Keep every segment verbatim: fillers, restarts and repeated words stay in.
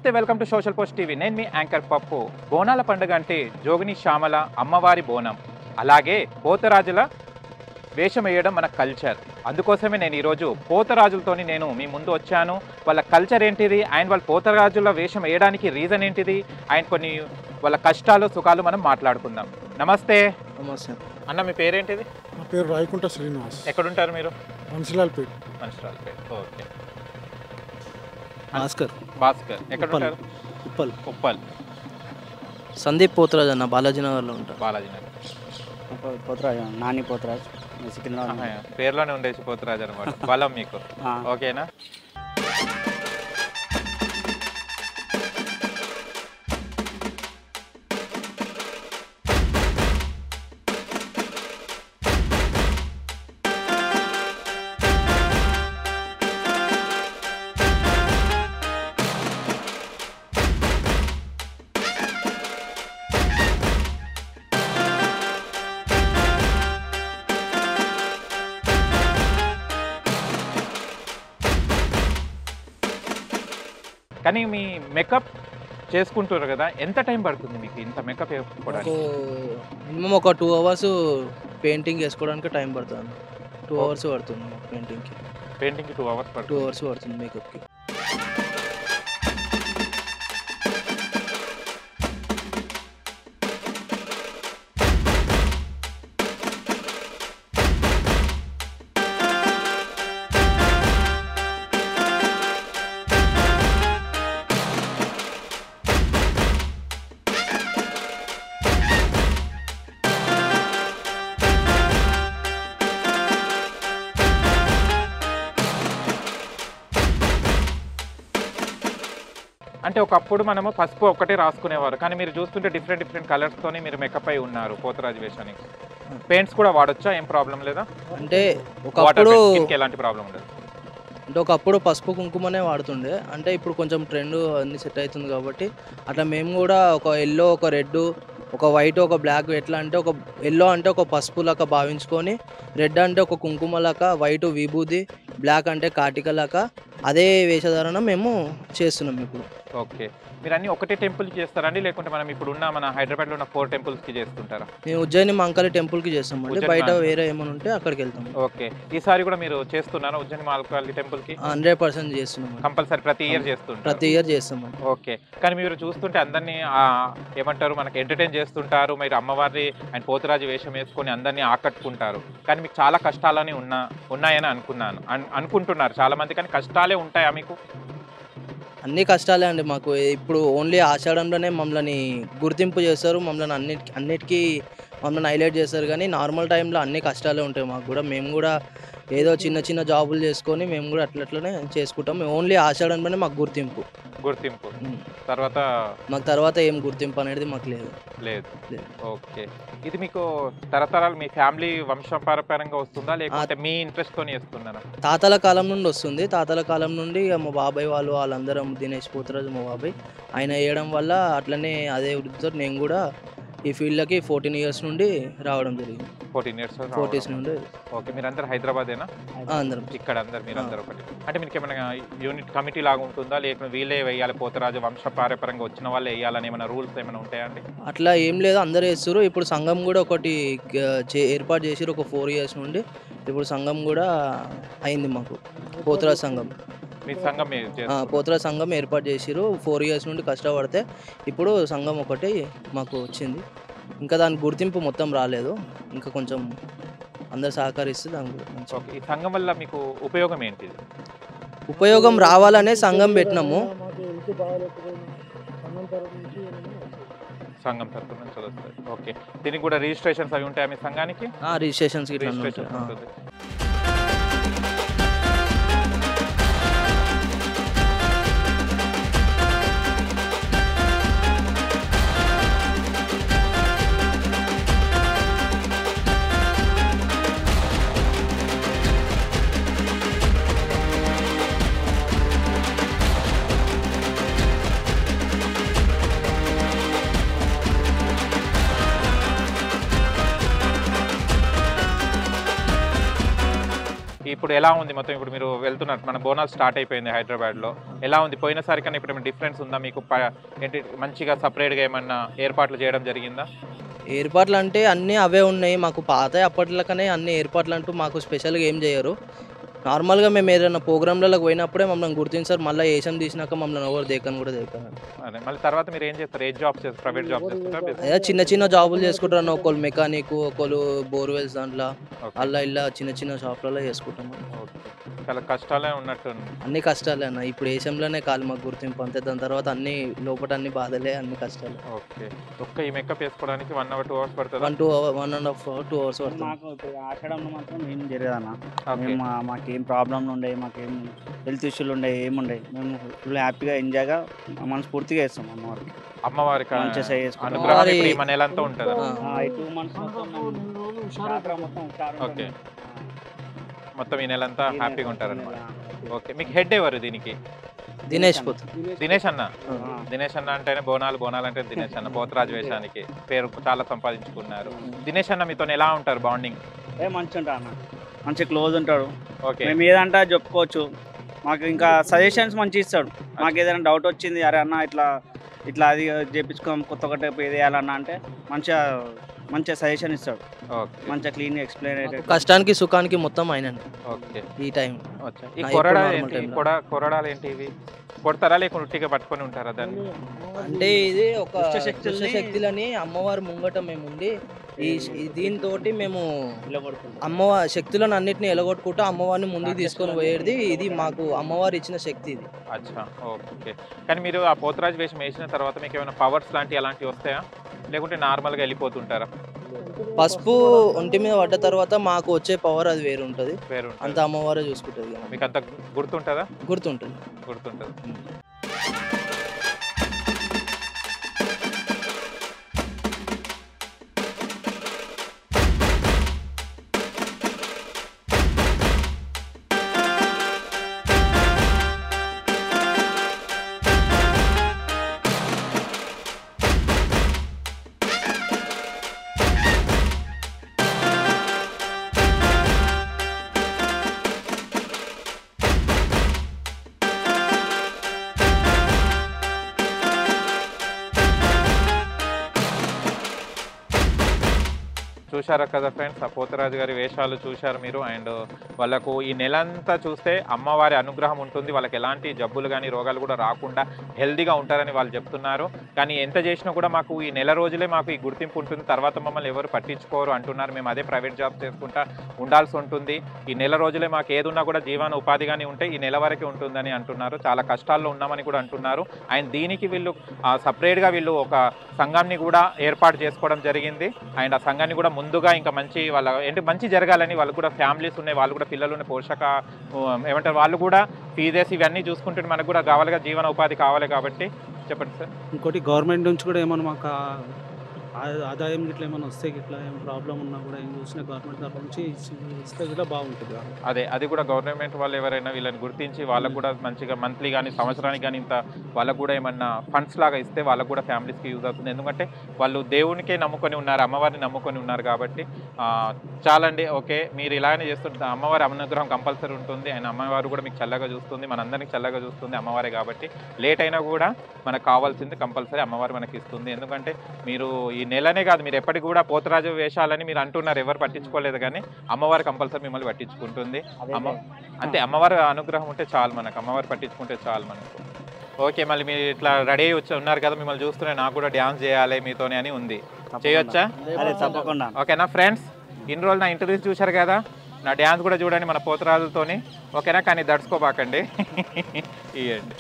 నమస్తే, welcome to social post TV. నేను మీ యాంకర్ పప్పు. బోనాల పండుగ అంటే జోగిని శ్యామల అమ్మవారి బోనం, అలాగే పోతరాజుల వేషం వేయడం మన కల్చర్. అందుకోసమే నేను ఈరోజు పోతరాజులతోని నేను మీ ముందు వచ్చాను. వాళ్ళ కల్చర్ ఏంటిది, ఆయన వాళ్ళ పోతరాజుల వేషం వేయడానికి రీజన్ ఏంటిది, ఆయన కొన్ని వాళ్ళ కష్టాలు సుఖాలు మనం మాట్లాడుకుందాం. నమస్తే. నమస్తే అన్న, మీ పేరేంటిది? నా పేరు రాయకుంట శ్రీనివాస్. ఎక్కడుంటారు మీరు? మన్సిలాల్పేట్. మన్సిలాల్పేట్. ఓకే. భాస్కర్. భాస్కర్ ఎక్కడ ఉంటారు? ఉప్పల్. ఉప్పల్. సందీప్ పోతరాజ్ అన్న బాలాజీ నగర్లో ఉంటారు. బాలాజీ నగర్. పోతరాజు నాని పోతరాజ్. పేర్లోనే ఉండేసి పోతరాజు అనమాట. బలం మీకు. ఓకేనా? కానీ మీ మేకప్ చేసుకుంటారు కదా, ఎంత టైం పడుతుంది మీకు ఇంత మేకప్ వేసుకోవడానికి? మినిమం ఒక టూ అవర్స్ పెయింటింగ్ వేసుకోవడానికి టైం పడుతుంది. టూ అవర్స్ పడుతుంది పెయింటింగ్కి. పెయింటింగ్కి టూ అవర్స్ పడుతుంది. టూ అవర్స్ పడుతుంది మేకప్కి. అంటే ఒకప్పుడు మనము పసుపు ఒక్కటే రాసుకునేవారు, కానీ మీరు చూస్తుంటే డిఫరెంట్ డిఫరెంట్ కలర్స్తోనే మీరు మేకప్ అయి ఉన్నారు పోతరాజు వేషానికి. పెయింట్స్ కూడా వాడొచ్చా? ఏం ప్రాబ్లం లేదా? అంటే ఒకప్పుడు ఎలాంటి ప్రాబ్లం ఉండదు. అంటే ఒకప్పుడు పసుపు కుంకుమనే వాడుతుండే, అంటే ఇప్పుడు కొంచెం ట్రెండ్ అన్ని సెట్ అవుతుంది కాబట్టి అట్లా మేము కూడా ఒక ఎల్లో, ఒక రెడ్, ఒక వైట్, ఒక బ్లాక్, ఎట్లా అంటే ఒక ఎల్లో అంటే ఒక పసుపు లాగా భావించుకొని, రెడ్ అంటే ఒక కుంకుమ లాగా, వైట్ విభూది, బ్లాక్ అంటే కాటిక లాగా అదే వేషధారణ మేము చేస్తున్నాం ఇప్పుడు. ఓకే. మీరు అన్ని ఒకటే టెంపుల్కి చేస్తారండి, లేకుంటే మనం ఇప్పుడు ఉన్న మన హైదరాబాద్లో ఉన్న ఫోర్ టెంపుల్స్కి చేస్తుంటారా? మేము ఉజ్జయిని మహంకాళి టెంపుల్కి చేస్తామండి, బయట వేరే ఏమైనా ఉంటే అక్కడికి వెళ్తాం. ఓకే. ఈసారి కూడా మీరు చేస్తున్నారా ఉజ్జయిని మహంకాళి టెంపుల్కి? హండ్రెడ్ పర్సెంట్ చేస్తున్నాం. కంపల్సరీ ప్రతి ఇయర్ చేస్తుంటారు? ప్రతి ఇయర్ చేస్తాం. ఓకే. కానీ మీరు చూస్తుంటే అందరినీ ఏమంటారు, మనకి ఎంటర్టైన్ చేస్తుంటారు, మీరు అమ్మవారి అండ్ పోతరాజు వేషం వేసుకొని అందరినీ ఆకట్టుకుంటారు. కానీ మీకు చాలా కష్టాలని ఉన్నా ఉన్నాయని అనుకున్నాను అనుకుంటున్నారు చాలా మంది, కానీ కష్టాలే ఉంటాయా మీకు? అన్ని కష్టాలే అండి మాకు. ఇప్పుడు ఓన్లీ ఆషాఢంలోనే మమ్మల్ని గుర్తింపు చేస్తారు, మమ్మల్ని అన్నిటి అన్నిటికీ మమ్మల్ని హైలైట్ చేస్తారు. కానీ నార్మల్ టైంలో అన్ని కష్టాలే ఉంటాయి మాకు కూడా. మేము కూడా ఏదో చిన్న చిన్న జాబులు చేసుకొని మేము కూడా అట్లట్లనే చేసుకుంటాం. ఓన్లీ ఆషాఢంలోనే మాకు గుర్తింపు గుర్తింపు తర్వాత మాకు తర్వాత ఏం గుర్తింపు అనేది మాకు లేదు లేదు ఓకే. ఇది మీకు తరతరాలు మీ ఫ్యామిలీ వంశపారంపర్యంగా వస్తుందా, లేకపోతే మీ ఇంట్రెస్ట్ తోని చేస్తున్నారా? తాతల కాలం నుండి వస్తుంది. తాతల కాలం నుండి మా బాబాయ్ వాళ్ళు వాళ్ళందరం, దినేష్ పోర్తరాజు మా బాబాయ్, ఆయన వేయడం వల్ల అట్లనే అదే వృత్తితో నేను కూడా ఈ ఫీల్డ్కి ఫోర్టీన్ ఇయర్స్ నుండి రావడం జరిగింది. ఫోర్టీన్ ఇయర్స్ ఫోర్టీస్ నుండి. ఓకే. మీరు అందరు హైదరాబాదేనా? అందరం ఇక్కడ అందరు మీరు అందరు ఒకటి. అంటే మీకు ఏమైనా యూనిట్ కమిటీ లాగా ఉంటుందా, లేకపోతే వీళ్ళే వేయాలి పోతరాజు వంశపారంపర్యంగా వచ్చిన వాళ్ళే వేయాలని ఏమైనా రూల్స్ ఏమైనా ఉంటాయండి? అట్లా ఏం లేదు, అందరు వేస్తారు. ఇప్పుడు సంఘం కూడా ఒకటి ఏర్పాటు చేసి ఒక ఫోర్ ఇయర్స్ నుండి ఇప్పుడు సంఘం కూడా అయింది మాకు, పోతరాజు సంఘం. మీ సంఘం పోతరాజు సంఘం ఏర్పాటు చేసిరు. ఫోర్ ఇయర్స్ నుండి కష్టపడితే ఇప్పుడు సంఘం ఒకటి మాకు వచ్చింది. ఇంకా దాని గుర్తింపు మొత్తం రాలేదు, ఇంకా కొంచెం అందరు సహకరిస్తే దాని గురించి. ఈ సంఘం వల్ల మీకు ఉపయోగం ఏంటి? ఉపయోగం రావాలనే సంఘం పెట్టినాము. సంఘం తరఫున నుంచి వస్తుంది. ఓకే. దీనికి కూడా రిజిస్ట్రేషన్స్ అవి ఉంటాయా మీ సంఘానికి? రిజిస్ట్రేషన్స్ రిజిస్ట్రేషన్ ఉంటుంది. ఇప్పుడు ఎలా ఉంది మొత్తం? ఇప్పుడు మీరు వెళ్తున్నారు, మన బోనాలు స్టార్ట్ అయిపోయింది హైదరాబాద్లో, ఎలా ఉంది పోయినసారి కన్నా ఇప్పుడు ఏమైనా డిఫరెన్స్ ఉందా మీకు? ఏంటి మంచిగా సపరేట్గా ఏమన్నా ఏర్పాట్లు చేయడం జరిగిందా? ఏర్పాట్లు అంటే అన్నీ అవే ఉన్నాయి మాకు, పాత అప్పట్లకనే అన్ని ఏర్పాట్లు అంటూ మాకు స్పెషల్గా ఏం చేయరు. నార్మల్గా మేము ఏదైనా ప్రోగ్రాంలకు పోయినప్పుడే మమ్మల్ని గుర్తించారు, మళ్ళీ ఏషం తీసినాక మమ్మల్ని ఎవరు దేకని కూడా దేకన్నారు. అదే మళ్ళీ తర్వాత మీరు ఏం చేస్తారు? ఏ జాబ్ చేస్తారు? ప్రైవేట్ జాబ్ చేస్తారా? అదే చిన్న చిన్న జాబులు చేసుకుంటారు, ఒకళ్ళు మెకానిక్, ఒకళ్ళు బోర్వెల్స్ దాంట్లో అలా ఇలా చిన్న చిన్న షాప్లలో చేసుకుంటాము. చాలా కష్టాలే ఉన్నట్టు. అన్ని కష్టాలే అన్న, ఇప్పుడు ఏషంలోనే కాదు మాకు గుర్తింపు అంతే, దాని తర్వాత అన్ని లోపల అన్ని బాధలే, అన్ని కష్టాలు. ఓకే, ఒక్క ఈ మేకప్ వేసుకోవడానికి వన్ అవర్ టూ అవర్స్ పడుతుంది. One two one and half hour two hours పడుతుంది. మాకు ఇప్పుడు ఆషాఢంలో మాత్రం ఏం జరగదన్న, మేము మాకేం ప్రాబ్లం ఉండే, మాకేం హెల్త్ ఇష్యూలు ఉండే, ఏముండే, మేము ఫుల్ హ్యాపీగా ఎంజాయ్గా మనస్ఫూర్తిగా వేస్తాం అమ్మవారికి. అమ్మవారికి అమ్మవారి మన నెలంతా ఉంటుంది. టూ మంత్స్ మొత్తం ఓకే, మొత్తం ఈ నెలంతా హ్యాపీగా ఉంటారు అన్నమాట. ఓకే, మీకు హెడ్ ఎవరు దీనికి? దినేష్ పోత్ దినేష్ అన్న. దినేష్ అన్న అంటేనే బోనాలు, బోనాలు అంటే దినేష్ అన్న. పోతరాజు వేషానికి పేరు చాలా సంపాదించుకున్నారు. దినేష్ అన్న మీతో ఎలా ఉంటారు బాండింగ్? ఏ మంచిగా ఉంటాడు అన్న, మంచి క్లోజ్ ఉంటాడు. ఓకే, మేము ఏదంటే చెప్పుకోవచ్చు, మాకు ఇంకా సజెషన్స్ మంచి ఇస్తాడు. మాకు ఏదైనా డౌట్ వచ్చింది, అరే అన్న ఇట్లా ఇట్లా అది చేపించుకోం, కొత్త ఒకటి వేయాలన్నా అంటే మంచిగా మంచిగా సజెషన్ ఇస్తాడు. మంచిగా క్లీన్ ఎక్స్ప్లెయిన్ అయ్యేది. కష్టానికి సుఖానికి మొత్తం ఆయననే. ఓకే, ఈ టైం ఈ కొరడాలు ఏంటి? కొరడాలు ఏంటి ఇవి? కొడతారా లేకుండా ఉట్టిగా పట్టుకొని ఉంటారా దాన్ని? అంటే ఇది ఒక శక్తులని అమ్మవారి ముంగట మేము ఉండి ఈ దీంతో మేము అమ్మవారి శక్తులను అన్నిటిని ఎలగొట్టుకుంటూ అమ్మవారిని ముందుకు తీసుకొని పోయేది. ఇది మాకు అమ్మవారు ఇచ్చిన శక్తి ఇది. అచ్చా, ఓకే. కానీ మీరు ఆ పోతరాజు వేషం వేసిన తర్వాత మీకు ఏమైనా పవర్స్ లాంటివి అలాంటివి వస్తాయా, లేకుంటే నార్మల్గా వెళ్ళిపోతుంటారా? పసుపు ఒంటి మీద పడ్డ తర్వాత మాకు వచ్చే పవర్ అది వేరు ఉంటుంది, వేరు అంత అమ్మవారే చూసుకుంటుంది. మీకు అంత గుర్తుంటుందా? గుర్తుంటుంది, గుర్తుంటుంది. చూశారు కదా ఫ్రెండ్స్, ఆ పోతరాజు గారి వేషాలు చూశారు మీరు. అండ్ వాళ్ళకు ఈ నెలంతా చూస్తే అమ్మవారి అనుగ్రహం ఉంటుంది, వాళ్ళకి ఎలాంటి జబ్బులు కానీ రోగాలు కూడా రాకుండా హెల్దీగా ఉంటారని వాళ్ళు చెప్తున్నారు. కానీ ఎంత చేసినా కూడా మాకు ఈ నెల రోజులే మాకు ఈ గుర్తింపు ఉంటుంది, తర్వాత మమ్మల్ని ఎవరు పట్టించుకోరు అంటున్నారు. మేము అదే ప్రైవేట్ జాబ్ చేసుకుంటా ఉండాల్సి ఉంటుంది. ఈ నెల రోజులే మాకు ఏదున్నా కూడా జీవన ఉపాధిగానే ఉంటే ఈ నెల వరకే ఉంటుందని అంటున్నారు. చాలా కష్టాల్లో ఉన్నామని కూడా అంటున్నారు. అండ్ దీనికి వీళ్ళు సపరేట్గా వీళ్ళు ఒక సంఘాన్ని కూడా ఏర్పాటు చేసుకోవడం జరిగింది. అండ్ ఆ సంఘాన్ని కూడా ముందుగా ఇంకా మంచి వాళ్ళ ఏంటి మంచి జరగాలని, వాళ్ళు కూడా ఫ్యామిలీస్ ఉన్నాయి, వాళ్ళు కూడా పిల్లలు ఉన్నాయి, పోషక ఏమంటారు వాళ్ళు కూడా ఫీజెస్ ఇవన్నీ చూసుకుంటే మనకు కూడా కావాలిగా, జీవన ఉపాధి కావాలి కాబట్టి. చెప్పండి సార్. ఇంకోటి గవర్నమెంట్ నుంచి కూడా ఏమన్నా మాకు ఆదాయం గిట్లా ఏమైనా వస్తే గిట్లా ఏం ప్రాబ్లం ఉన్నా కూడా ఏం చూసినా గవర్నమెంట్ తరఫు నుంచి ఇస్తే కూడా బాగుంటుంది. అదే అది కూడా గవర్నమెంట్ వాళ్ళు ఎవరైనా వీళ్ళని గుర్తించి వాళ్ళకు కూడా మంచిగా మంత్లీ కానీ సంవత్సరానికి కానీ ఇంత వాళ్ళకు కూడా ఏమన్నా ఫండ్స్ లాగా ఇస్తే వాళ్ళకు కూడా ఫ్యామిలీస్కి యూజ్ అవుతుంది. ఎందుకంటే వాళ్ళు దేవునికే నమ్ముకొని ఉన్నారు, అమ్మవారిని నమ్ముకొని ఉన్నారు కాబట్టి చాలండి. ఓకే, మీరు ఇలాగనే చేస్తుంటే అమ్మవారి అనుగ్రహం కంపల్సరీ ఉంటుంది. అండ్ అమ్మవారు కూడా మీకు చల్లగా చూస్తుంది, మనందరినీ చల్లగా చూస్తుంది అమ్మవారే కాబట్టి లేట్ అయినా కూడా మనకు కావాల్సింది కంపల్సరీ అమ్మవారు మనకి ఇస్తుంది. ఎందుకంటే మీరు ఈ నెలనే కాదు, మీరు ఎప్పటికి కూడా పోతరాజు వేషాలని మీరు అంటున్నారు, ఎవరు పట్టించుకోలేదు, కానీ అమ్మవారు కంపల్సరీ మిమ్మల్ని పట్టించుకుంటుంది. అమ్మ అంతే, అమ్మవారి అనుగ్రహం ఉంటే చాలు మనకు, అమ్మవారు పట్టించుకుంటే చాలు మనకు. ఓకే, మళ్ళీ మీరు ఇట్లా రెడీ అయ్యి వచ్చి ఉన్నారు కదా, మిమ్మల్ని చూస్తూనే నాకు కూడా డ్యాన్స్ చేయాలి మీతోనే అని ఉంది, చేయొచ్చా? తప్పకుండా. ఓకేనా ఫ్రెండ్స్, ఇన్ని రోజులు నా ఇంటర్వ్యూస్ చూశారు కదా, నా డ్యాన్స్ కూడా చూడండి మన పోతరాజులతోని. ఓకేనా, కానీ దడుచుకోబాకండి. ఇవ్వండి.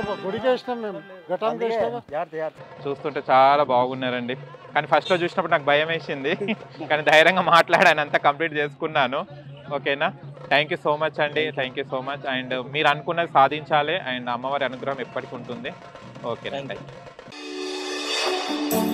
గుడికి వేసినాం మేము ఘటానికి వేసినాం. చూస్తుంటే చాలా బాగున్నారండి. కానీ ఫస్ట్లో చూసినప్పుడు నాకు భయం వేసింది, కానీ ధైర్యంగా మాట్లాడాను, అంతా కంప్లీట్ చేసుకున్నాను. ఓకేనా, థ్యాంక్ యూ సో మచ్ అండి, thank you so much. And మీరు అనుకున్నది సాధించాలి, అండ్ అమ్మవారి అనుగ్రహం ఎప్పటికీ ఉంటుంది. ఓకేనా, థ్యాంక్ యూ.